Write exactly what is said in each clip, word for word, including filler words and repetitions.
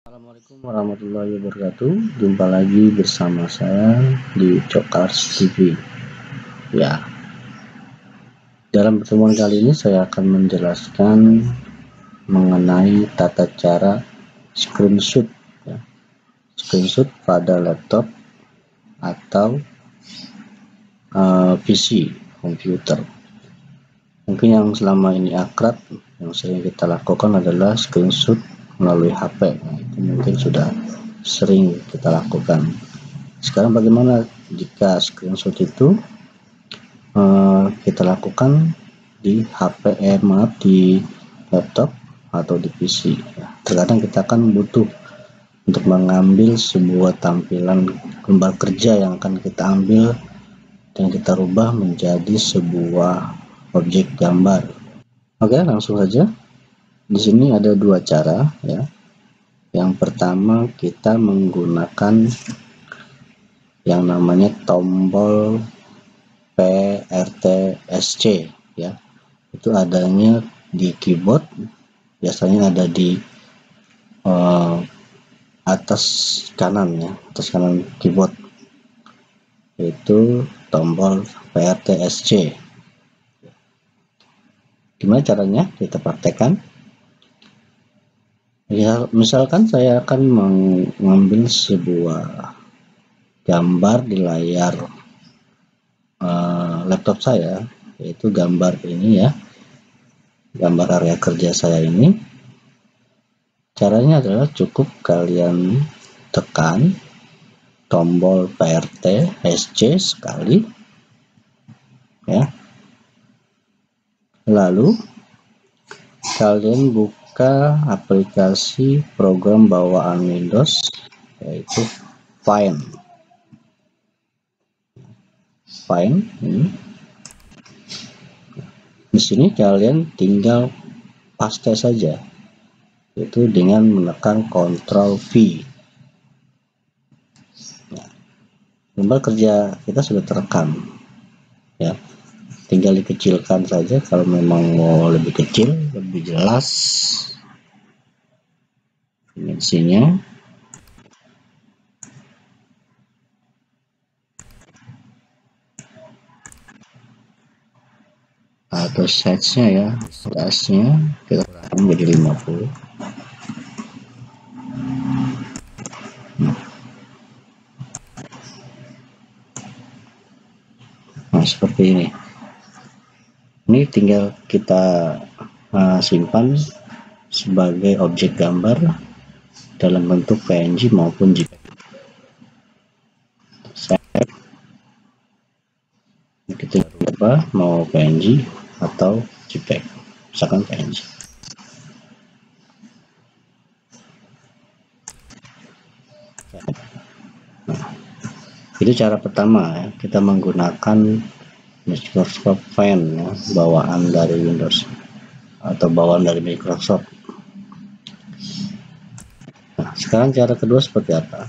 Assalamualaikum warahmatullahi wabarakatuh. Jumpa lagi bersama saya di Cokars T V. Ya, dalam pertemuan kali ini saya akan menjelaskan mengenai tata cara screenshot, ya. Screenshot pada laptop atau uh, P C komputer. Mungkin yang selama ini akrab, yang sering kita lakukan adalah screenshot melalui H P. Nah, itu mungkin sudah sering kita lakukan. Sekarang bagaimana jika screenshot itu uh, kita lakukan di H P, eh, maaf di laptop atau di P C. Ya, terkadang kita akan butuh untuk mengambil sebuah tampilan gambar kerja yang akan kita ambil dan kita rubah menjadi sebuah objek gambar. Oke, langsung saja. Di sini ada dua cara, ya. Yang pertama kita menggunakan yang namanya tombol P R T S C, ya. Itu adanya di keyboard, biasanya ada di uh, atas kanan, ya, atas kanan keyboard, yaitu tombol P R T S C. Gimana caranya kita praktekkan? Ya, misalkan saya akan mengambil sebuah gambar di layar uh, laptop saya, yaitu gambar ini, ya, gambar area kerja saya ini. Caranya adalah cukup kalian tekan tombol P R T S C sekali, ya. Lalu kalian buka aplikasi program bawaan Windows, yaitu Find. Find ini. Di sini kalian tinggal paste saja, yaitu dengan menekan Ctrl V. Nah, gambar kerja kita sudah terekam, ya. Tinggal dikecilkan saja kalau memang mau lebih kecil, lebih jelas dimensinya. Atau size-nya, ya, size-nya kita menjadi lima puluh. Nah, seperti ini. Ini tinggal kita uh, simpan sebagai objek gambar dalam bentuk P N G maupun J P G. Save. Kita coba mau P N G atau J P G, misalkan P N G. Nah, itu cara pertama, ya. Kita menggunakan Microsoft Find, ya, bawaan dari Windows atau bawaan dari Microsoft. Nah, sekarang cara kedua seperti apa?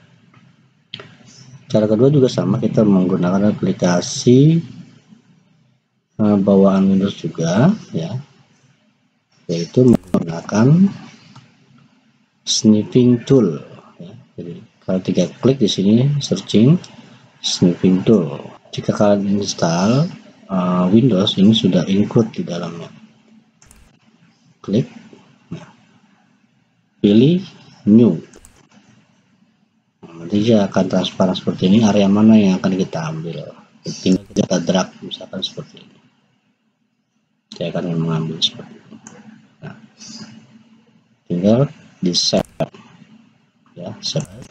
Cara kedua juga sama, kita menggunakan aplikasi uh, bawaan Windows juga, ya, yaitu menggunakan snipping tool, ya. Jadi kalau tiga klik di sini searching snipping tool. Jika kalian install uh, Windows, ini sudah include di dalamnya. Klik, nah, pilih new. Nanti dia akan transparan seperti ini, area mana yang akan kita ambil. Tinggal kita drag, misalkan seperti ini. Saya akan mengambil seperti ini. Nah, tinggal di save, ya, save.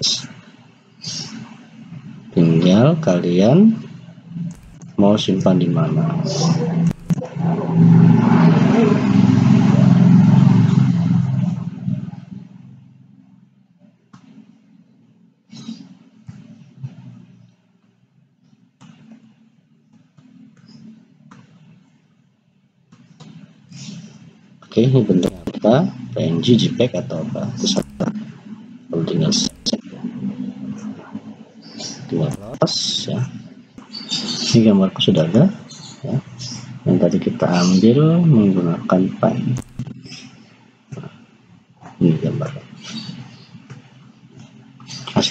Tinggal kalian mau simpan di mana. Oke, ini bentuknya apa? P N G, J P G atau apa? Terserah. Lalu tinggal save, tinggal close, ya. Ini gambarku sudah ada, ya, yang tadi kita ambil menggunakan Find. Nah, ini gambar.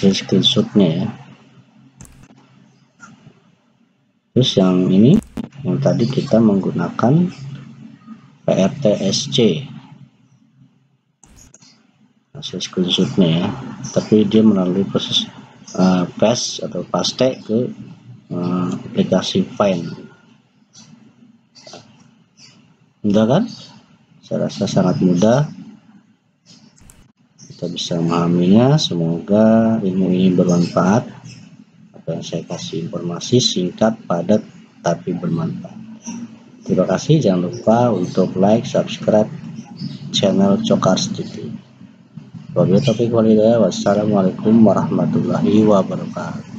hasil screenshotnya ya. Terus yang ini, yang tadi kita menggunakan P R T S C hasil screenshotnya ya, tapi dia melalui proses uh, paste atau paste ke uh, aplikasi Find. Mudah kan? Saya rasa sangat mudah, kita bisa memahaminya. Semoga ilmu ini bermanfaat. Apa yang saya kasih informasi singkat, padat, tapi bermanfaat. Terima kasih. Jangan lupa untuk like, subscribe channel Cokars T V. Wassalamualaikum warahmatullahi wabarakatuh.